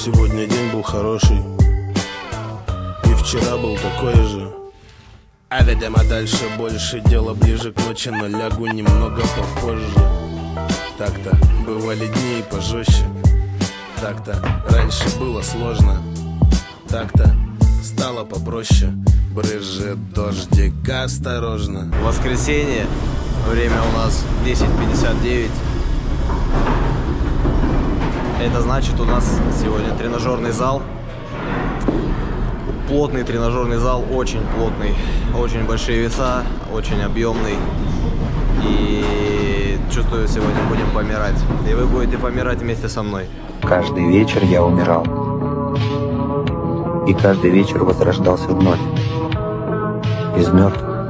Сегодня день был хороший, и вчера был такой же. А видимо дальше больше, дело ближе к ночи, но лягу немного попозже. Так-то бывали дни и пожестче, так-то раньше было сложно, так-то стало попроще. Брызжет дождик, осторожно. Воскресенье, время у нас 10:59. Это значит, у нас сегодня тренажерный зал. Плотный тренажерный зал, очень плотный, очень большие веса, очень объемный. И чувствую, сегодня будем помирать. И вы будете помирать вместе со мной. Каждый вечер я умирал. И каждый вечер возрождался вновь. Из мертвых.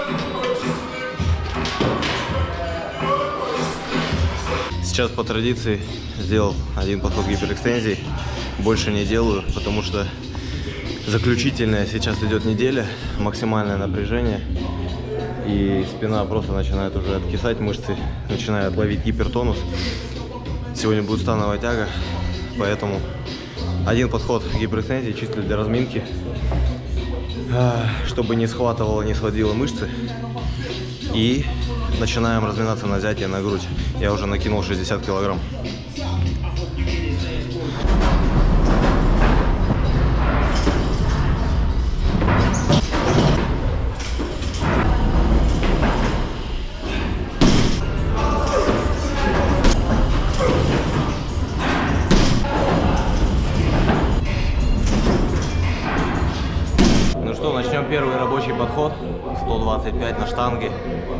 Сейчас по традиции сделал один подход гиперэкстензий. Больше не делаю, потому что заключительная сейчас идет неделя, максимальное напряжение. И спина просто начинает уже откисать, мышцы начинают ловить гипертонус. Сегодня будет становая тяга, поэтому один подход гиперэкстензии чисто для разминки, чтобы не схватывало, не сводило мышцы. И начинаем разминаться на взятие на грудь. Я уже накинул 60 килограмм. Ну что, начнем первый рабочий подход. 125 на штанге.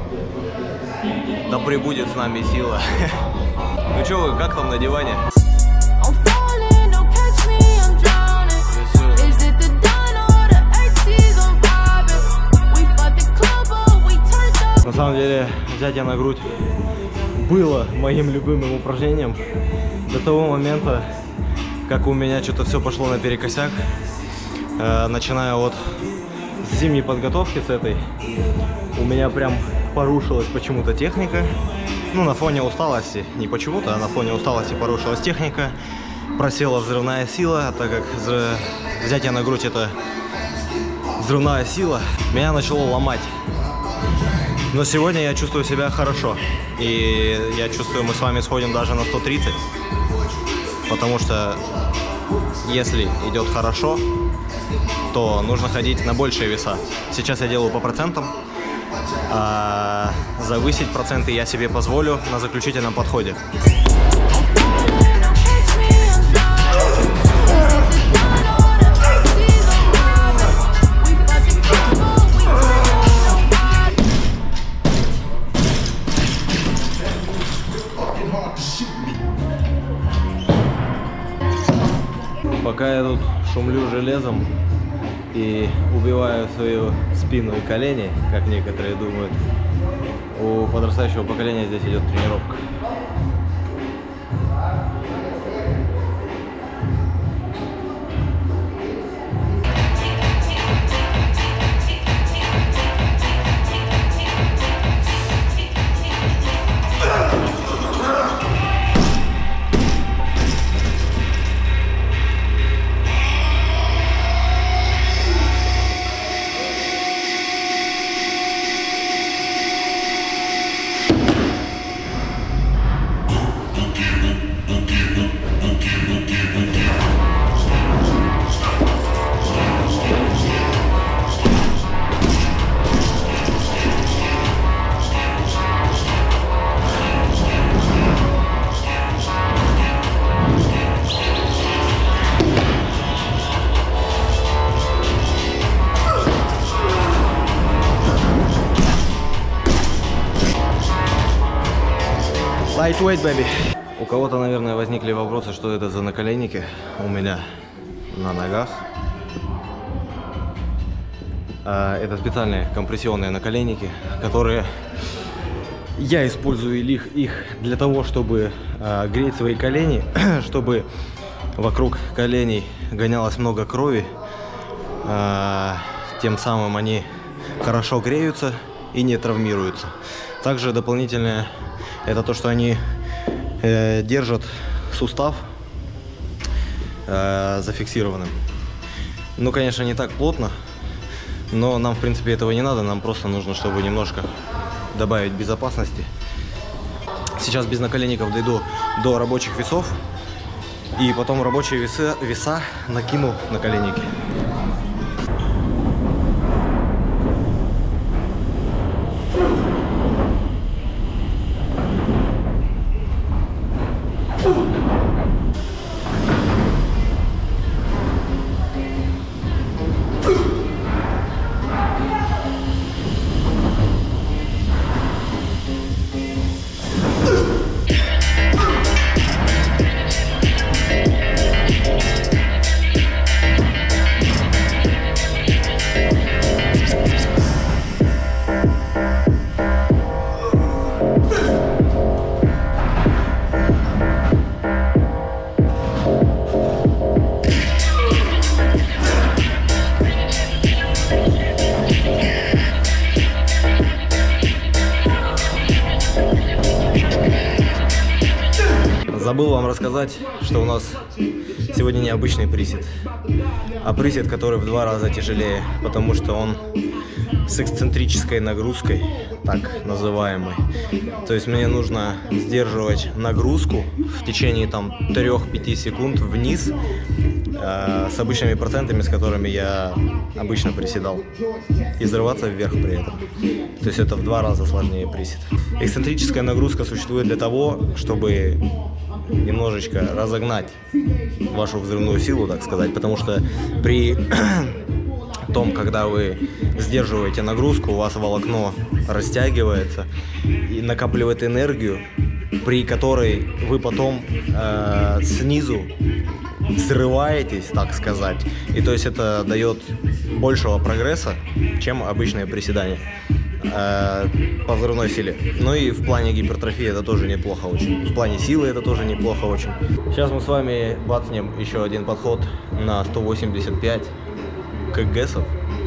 Да пребудет с нами сила. Ну что вы, как там на диване? На самом деле, взятие на грудь было моим любимым упражнением до того момента, как у меня что-то все пошло наперекосяк. Начиная от зимней подготовки с этой, у меня прям порушилась почему-то техника. Ну, на фоне усталости, не почему-то, а на фоне усталости порушилась техника. Просела взрывная сила, а так как взятие на грудь — это взрывная сила, меня начало ломать. Но сегодня я чувствую себя хорошо. И я чувствую, мы с вами сходим даже на 130. Потому что если идет хорошо, то нужно ходить на большие веса. Сейчас я делаю по процентам. А завысить проценты я себе позволю на заключительном подходе. Пока я тут шумлю железом и убиваю свою спину и колени, как некоторые думают, у подрастающего поколения здесь идет тренировка. Lightweight, baby. У кого-то, наверное, возникли вопросы, что это за наколенники у меня на ногах. Это специальные компрессионные наколенники, которые я использую их для того, чтобы греть свои колени, чтобы вокруг коленей гонялось много крови. Тем самым они хорошо греются и не травмируются. Также дополнительное — это то, что они держат сустав зафиксированным. Ну, конечно, не так плотно, но нам, в принципе, этого не надо. Нам просто нужно, чтобы немножко добавить безопасности. Сейчас без наколенников дойду до рабочих весов. И потом рабочие веса накину наколенники. Забыл вам рассказать, что у нас сегодня не обычный присед, а присед, который в 2 раза тяжелее, потому что он с эксцентрической нагрузкой, так называемой. То есть мне нужно сдерживать нагрузку в течение там 3-5 секунд вниз с обычными процентами, с которыми я обычно приседал, и взрываться вверх при этом. То есть это в 2 раза сложнее присед. Эксцентрическая нагрузка существует для того, чтобы немножечко разогнать вашу взрывную силу, так сказать, потому что при том, когда вы сдерживаете нагрузку, у вас волокно растягивается и накапливает энергию, при которой вы потом снизу взрываетесь, так сказать, и то есть это дает большего прогресса, чем обычное приседание по взрывной силе. Ну и в плане гипертрофии это тоже неплохо очень. В плане силы это тоже неплохо очень. Сейчас мы с вами бацнем еще один подход на 185 кгсов.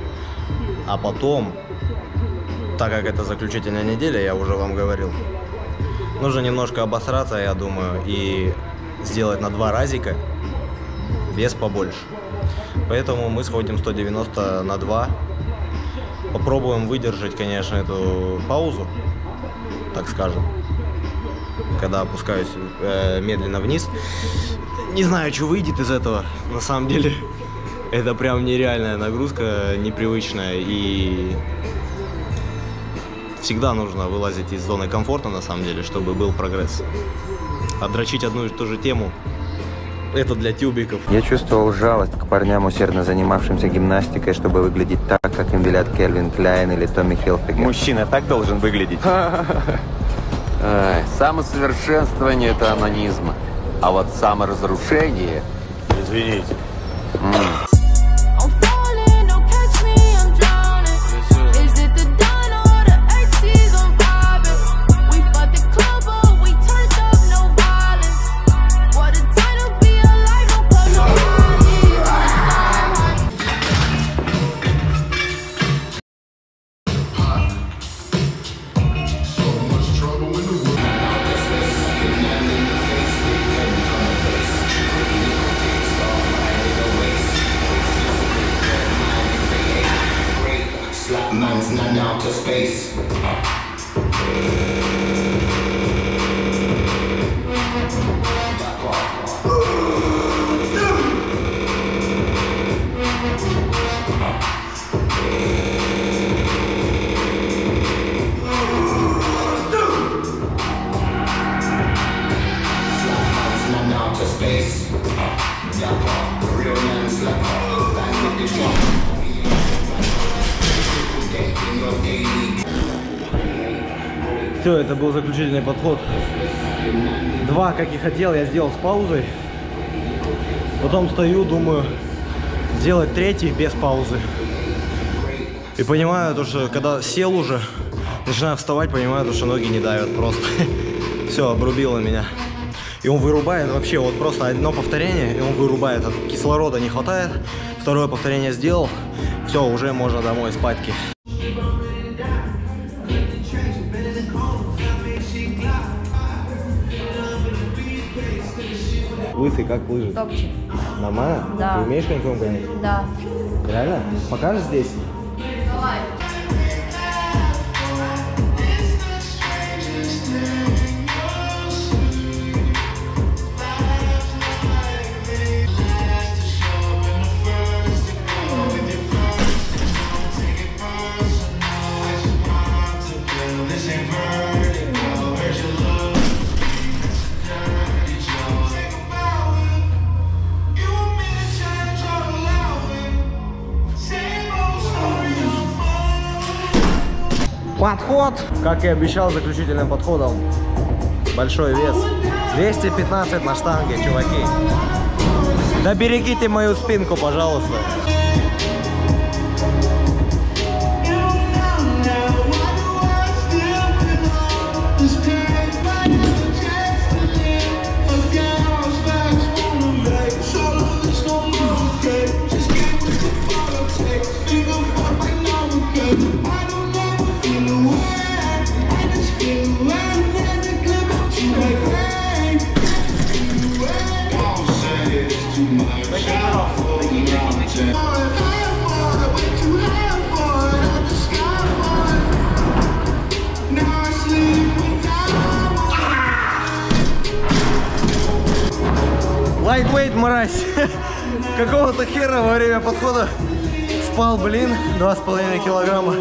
А потом, так как это заключительная неделя, я уже вам говорил, нужно немножко обосраться, я думаю, и сделать на 2 разика вес побольше. Поэтому мы сходим 190 на 2. Попробуем выдержать, конечно, эту паузу, так скажем, когда опускаюсь медленно вниз. Не знаю, что выйдет из этого. На самом деле, это прям нереальная нагрузка, непривычная. И всегда нужно вылазить из зоны комфорта, на самом деле, чтобы был прогресс. А дрочить одну и ту же тему — это для тюбиков. Я чувствовал жалость к парням, усердно занимавшимся гимнастикой, чтобы выглядеть так, как им велят Кельвин Кляйн или Томми Хилфигер. Мужчина так должен выглядеть. Самосовершенствование – это анонизм. А вот саморазрушение... Извините. Man's not out to space. Все, это был заключительный подход. 2, как и хотел, я сделал с паузой. Потом стою, думаю, сделать 3 без паузы. И понимаю, то, что когда сел уже, начинаю вставать, понимаю, то, что ноги не давят просто. Все, обрубило меня. И он вырубает вообще, вот просто одно повторение, и он вырубает. Кислорода не хватает. 2 повторение сделал. Все, уже можно домой спатьки. Лысый, как лыжи? Топчик. Нормально? Да. Ты умеешь коньком гонять? Да. Реально? Покажешь здесь? Давай. Подход, как и обещал, заключительным подходом. Большой вес. 215 на штанге, чуваки. Да берегите мою спинку, пожалуйста. Лайтвейт, мразь. Какого-то хера во время подхода спал, блин, 2,5 килограмма.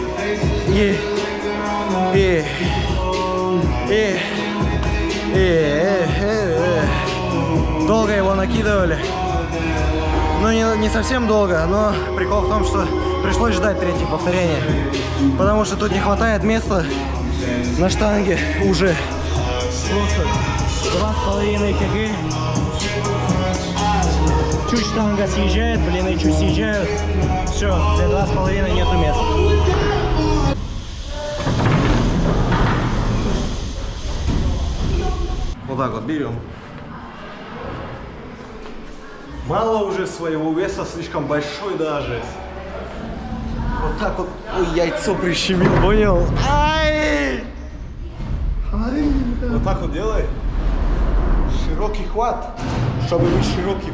Долго его накидывали. Ну, не совсем долго, но прикол в том, что пришлось ждать третье повторение. Потому что тут не хватает места на штанге уже. Просто 2,5 кг. Чуть штанга съезжает, блин, и чуть съезжают. Все, для 2,5 нету места. Вот так вот берем. Мало уже своего веса, слишком большой даже. Вот так вот. Ой, яйцо прищемил, понял? Ай! Вот так вот делай. Широкий хват, чтобы быть широким.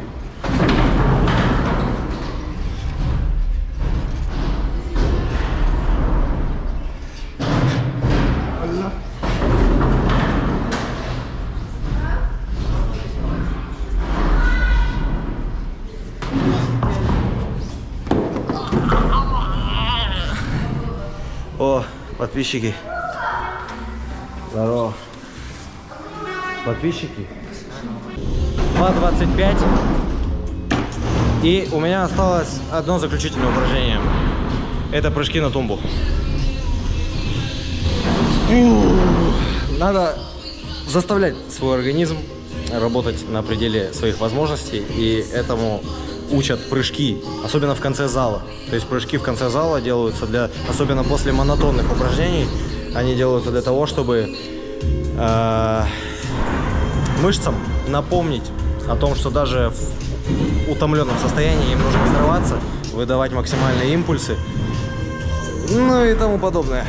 О, подписчики. Здорово. Подписчики. 2,25. И у меня осталось одно заключительное упражнение. Это прыжки на тумбу. Надо заставлять свой организм работать на пределе своих возможностей. И этому учат прыжки, особенно в конце зала. То есть прыжки в конце зала делаются для, особенно после монотонных упражнений, они делаются для того, чтобы мышцам напомнить о том, что даже в утомленном состоянии им нужно взрываться, выдавать максимальные импульсы, ну и тому подобное.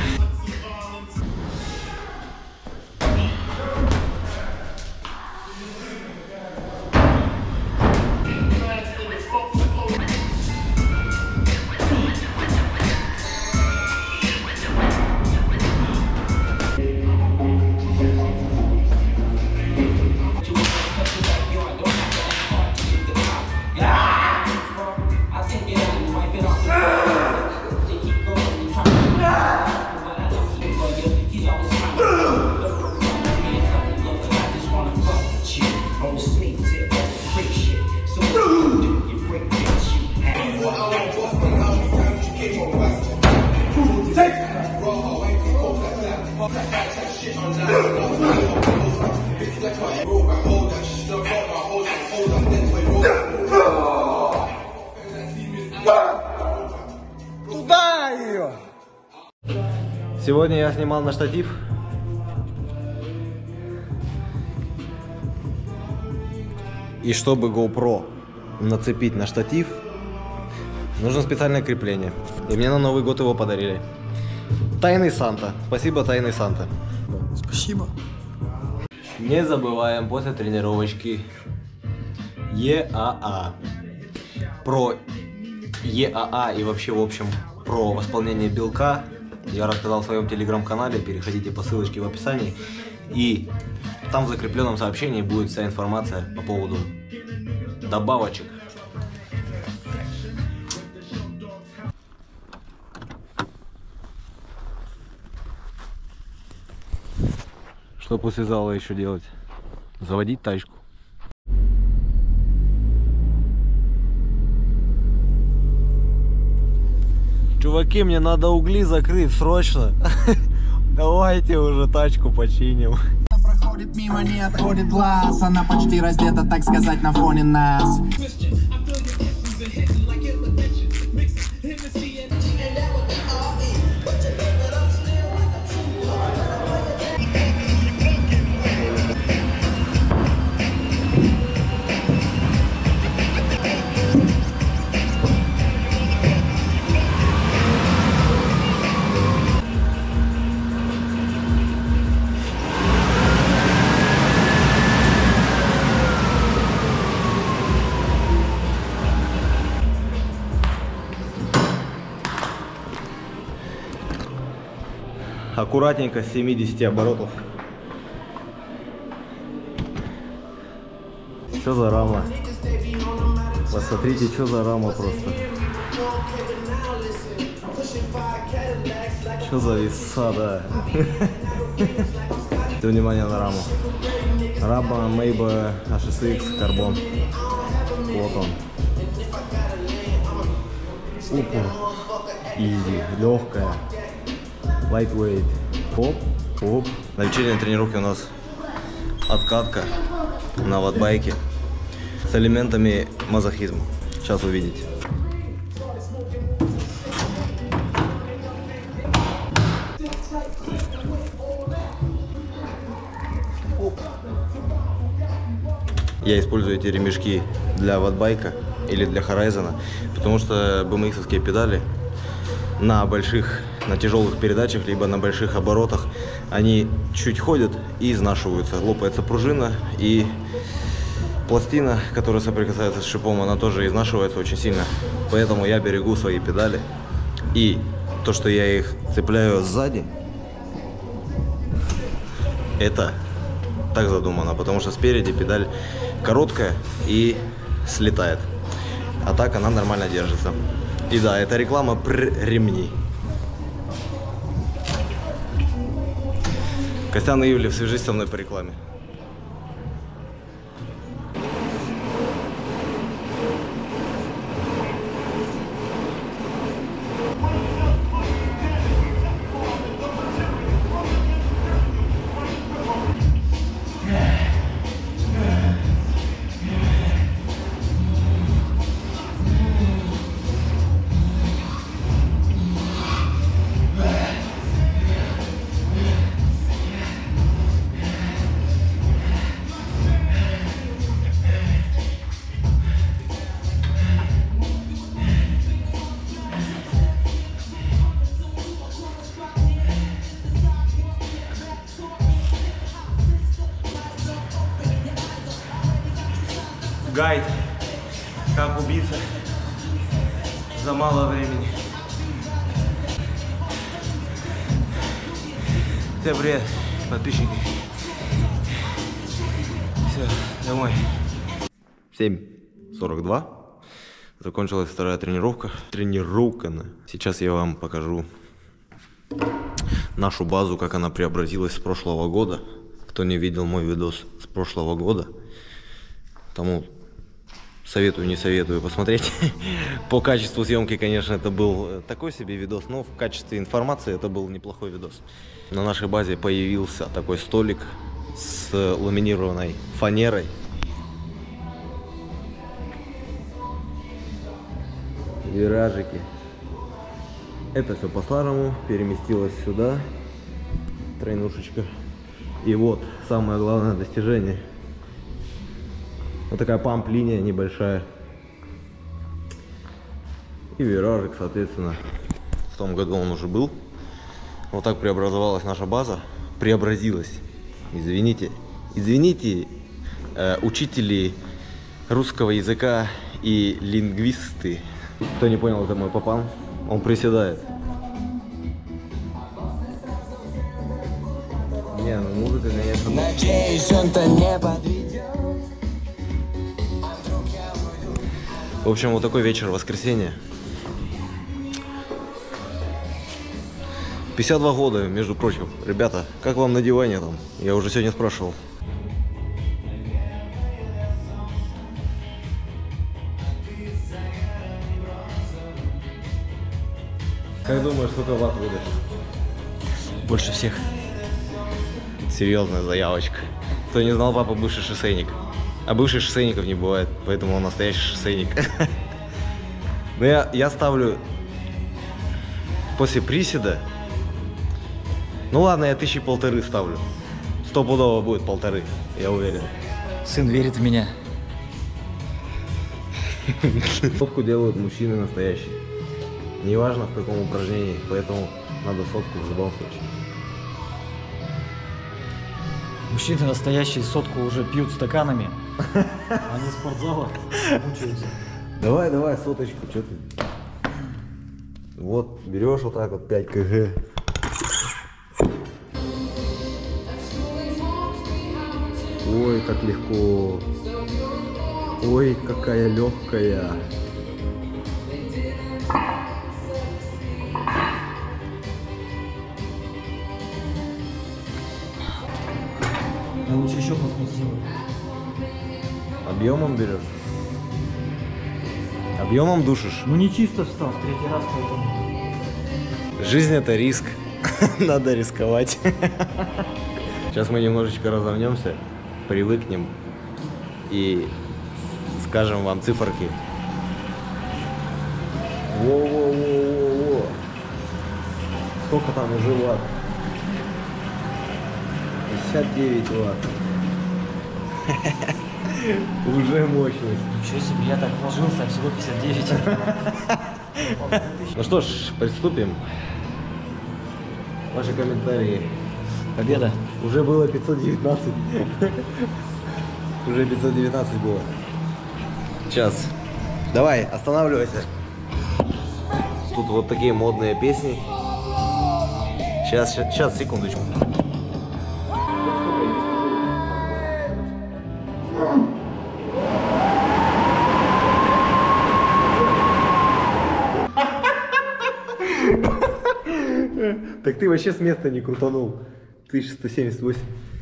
Туда ее! Сегодня я снимал на штатив. И чтобы GoPro нацепить на штатив, нужно специальное крепление. И мне на Новый год его подарили. Тайный Санта. Спасибо, Тайный Санта. Спасибо. Не забываем после тренировочки ЕАА. Про ЕАА и вообще, в общем, про восполнение белка я рассказал в своем телеграм-канале. Переходите по ссылочке в описании. И там в закрепленном сообщении будет вся информация по поводу добавочек. Что после зала еще делать? Заводить тачку. Чуваки, мне надо угли закрыть срочно. Давайте уже тачку починим. Проходит мимо, не отходит глаз. Она почти раздета, так сказать, на фоне нас. Аккуратненько с 70 оборотов. Что за рама? Посмотрите, что за рама просто. Что за веса, да. Внимание на раму. Рама Meiba HSX карбон. Вот он. Упор. Изи. Легкая. Lightweight. Оп, оп. На вечерней тренировке у нас откатка на ватбайке с элементами мазохизма. Сейчас увидите. Я использую эти ремешки для ватбайка или для Horizon, потому что BMX-овские педали на тяжелых передачах, либо на больших оборотах, они чуть ходят и изнашиваются. Лопается пружина, и пластина, которая соприкасается с шипом, она тоже изнашивается очень сильно. Поэтому я берегу свои педали. И то, что я их цепляю сзади, это так задумано, потому что спереди педаль короткая и слетает. А так она нормально держится. И да, это реклама про ремни. Костян и Ивлев, свяжись со мной по рекламе. Гайд, как убиться за мало времени. Всем привет, подписчики. Все, домой. 7:42. Закончилась вторая тренировка. Сейчас я вам покажу нашу базу, как она преобразилась с прошлого года. Кто не видел мой видос с прошлого года, тому советую, не советую посмотреть. По качеству съемки, конечно, это был такой себе видос, но в качестве информации это был неплохой видос. На нашей базе появился такой столик с ламинированной фанерой. Виражики. Это все по-старому переместилось сюда. Тройнушечка. И вот самое главное достижение. Вот такая памп-линия небольшая. И виражик, соответственно. В том году он уже был. Вот так преобразовалась наша база. Преобразилась. Извините, учители русского языка и лингвисты. Кто не понял, это мой папан. Он приседает. Не, ну музыка, конечно. Надеюсь, он-то не подведет. В общем, вот такой вечер воскресенья. 52 года, между прочим. Ребята, как вам на диване там? Я уже сегодня спрашивал. Как думаешь, сколько ватт выдашь? Больше всех. Серьезная заявочка. Кто не знал, папа бывший шоссейник. А бывших шоссейников не бывает, поэтому он настоящий шоссейник. Но я ставлю после приседа. Ну ладно, я 1500 ставлю. Стопудово будет 1500, я уверен. Сын верит в меня. Сотку делают мужчины настоящие. Неважно в каком упражнении, поэтому надо сотку в любом случае. Мужчины настоящие сотку уже пьют стаканами. Они в спортзалах мучаются. Давай, соточку, что ты? Вот, берешь вот так вот 5 кг. Ой, как легко. Ой, какая легкая. Я лучше еще плотнее сделаю. Объемом берешь? Объемом душишь? Ну не чисто встал, в третий раз, поэтому. Жизнь это риск. Надо рисковать. Сейчас мы немножечко разомнемся, привыкнем и скажем вам циферки. Во-во-во-во-во. Сколько там уже ватт? 59 ватт. Уже мощность. Ничего себе, я так вложился, а всего 59. Ну что ж, приступим. Ваши комментарии. Победа. Уже было 519. Уже 519 было. Сейчас. Давай, останавливайся. Тут вот такие модные песни. Сейчас, секундочку. Так ты вообще с места не крутанул. 1178.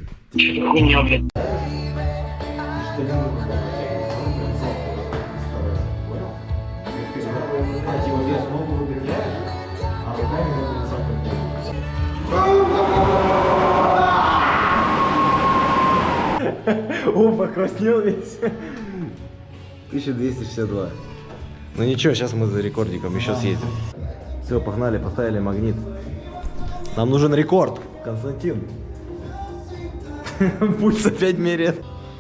О, покраснел весь. 1262. Ну ничего, сейчас мы за рекордиком еще съездим. Все, погнали, поставили магнит. Нам нужен рекорд, Константин. Пульс опять меряет.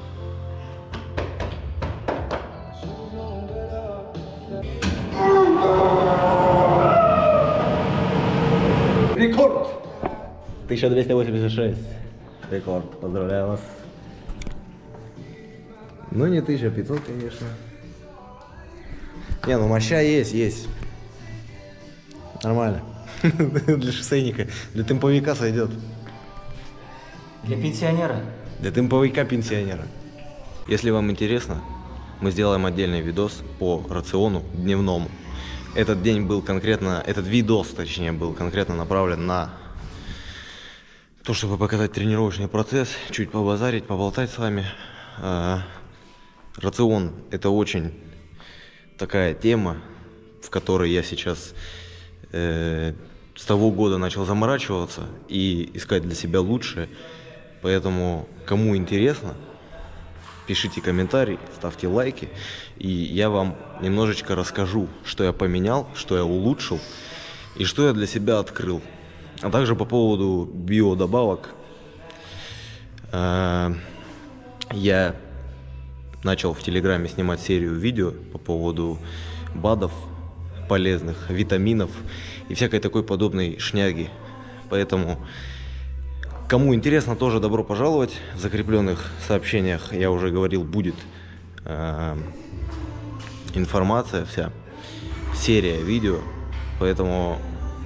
Рекорд! 1286. Рекорд, поздравляю вас. Ну не 1500, конечно. Не, ну моща есть. Нормально. Для шоссейника. Для темповика сойдет. Для пенсионера. Для темповика-пенсионера. Если вам интересно, мы сделаем отдельный видос по рациону дневному. Этот видос, точнее, был конкретно направлен на то, чтобы показать тренировочный процесс, чуть побазарить, поболтать с вами. Рацион – это очень такая тема, в которой я сейчас с того года начал заморачиваться и искать для себя лучшее. Поэтому, кому интересно, пишите комментарии, ставьте лайки, и я вам немножечко расскажу, что я поменял, что я улучшил и что я для себя открыл. А также по поводу биодобавок. Я начал в Телеграме снимать серию видео по поводу БАДов полезных, витаминов и всякой такой подобной шняги. Поэтому, кому интересно, тоже добро пожаловать. В закрепленных сообщениях, я уже говорил, будет информация вся, серия видео, поэтому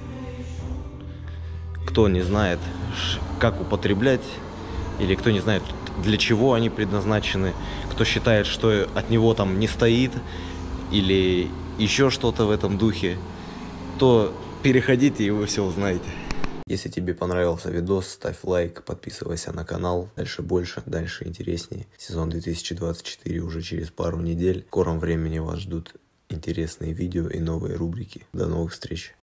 кто не знает, как употреблять, или кто не знает, для чего они предназначены, кто считает, что от него там не стоит, или еще что-то в этом духе, то переходите и вы все узнаете. Если тебе понравился видос, ставь лайк, подписывайся на канал. Дальше больше, дальше интереснее. Сезон 2024 уже через пару недель. В скором времени вас ждут интересные видео и новые рубрики. До новых встреч!